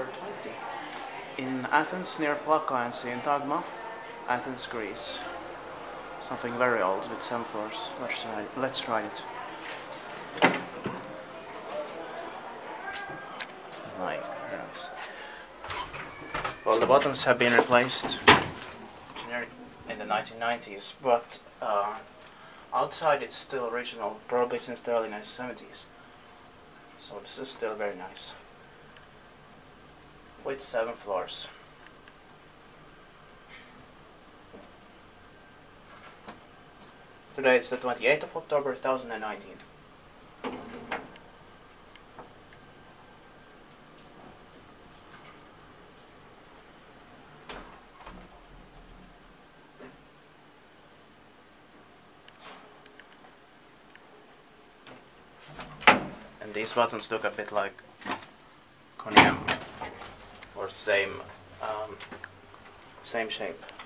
number 20. In Athens, near Plaka and Syntagma, Athens, Greece. Something very old with 7 floors. Let's try it. My goodness. Well, the buttons have been replaced in the 1990s, but outside it's still original, probably since the early 1970s. So this is still very nice. With 7 floors. Today it's the 28th of October 2019. And these buttons look a bit like conium, or same shape.